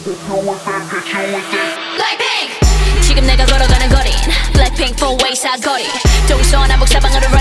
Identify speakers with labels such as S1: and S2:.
S1: Blackpink 지금 내가 걸어가는 거린 Blackpink 4-way 사거리 동서남북 사방으로